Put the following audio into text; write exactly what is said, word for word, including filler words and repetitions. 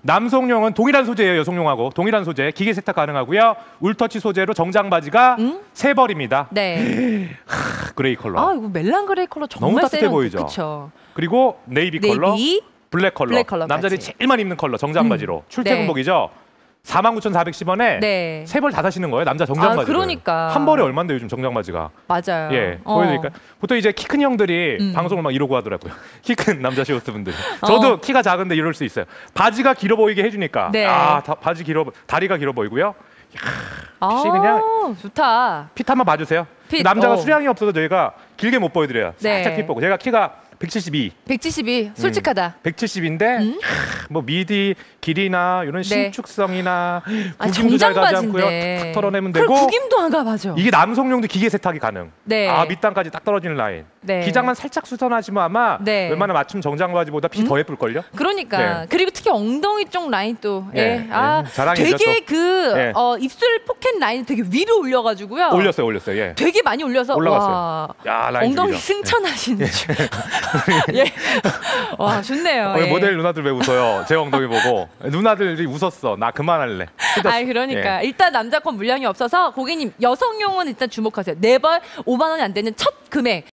남성용은 동일한 소재예요. 여성용하고 동일한 소재. 기계 세탁 가능하고요. 울터치 소재로 정장 바지가 음? 세 벌입니다. 네. 하, 그레이 컬러. 아 이거 멜란 그레이 컬러 정말 너무 따뜻해 세련돼. 보이죠? 그쵸? 그리고 네이비, 네이비 컬러, 블랙 컬러. 블랙 컬러 남자들이 바지. 제일 많이 입는 컬러 정장 바지로. 음. 출퇴근복이죠. 사만 구천사백십 원에 네. 세 벌 다 사시는 거예요. 남자 정장 아, 바지. 그러니까. 한 벌에 얼마인데 요즘 정장 바지가. 맞아요. 예, 어. 보여드릴까요? 보통 이제 키 큰 형들이 음. 방송을 막 이러고 하더라고요. 키 큰 남자 시호스 분들. 저도 어. 키가 작은데 이럴 수 있어요. 바지가 길어 보이게 해주니까. 네. 아, 다, 바지 길어, 다리가 길어 보이고요. 아, 핏이 그냥 좋다. 핏 한번 봐주세요. 핏, 남자가 어. 수량이 없어서 저희가 길게 못 보여드려요. 네. 살짝 핏 보고. 제가 키가 백칠십이. 백칠십이 솔직하다. 백칠십인데 음? 뭐 미디 길이나 이런 네. 신축성이나 아, 구김도 잘 가지 않고요. 정장바지인데. 탁 털어내면 그걸 되고 구김도 안 가, 맞아. 이게 남성용도 기계 세탁이 가능. 네. 아 밑단까지 딱 떨어지는 라인. 네. 기장만 살짝 수선하시면 아마 네. 웬만한 맞춤 정장 바지보다 핏이 음? 더 예쁠걸요? 그러니까 네. 그리고 특히 엉덩이 쪽 라인 또 네, 예. 아 네. 자랑이죠, 되게 또. 그 네. 어, 입술 포켓 라인 되게 위로 올려가지고요. 올렸어요, 올렸어요. 예. 되게 많이 올려서 올라갔어요. 와, 야, 라인 엉덩이 죽이죠. 승천하시는 중. 예. 와 좋네요. 어, 예. 모델 누나들 왜 웃어요? 제 엉덩이 보고 누나들이 웃었어. 나 그만할래. 아 그러니까 예. 일단 남자 건 물량이 없어서 고객님 여성용은 일단 주목하세요. 네 벌 오만 원이 안 되는 첫 금액.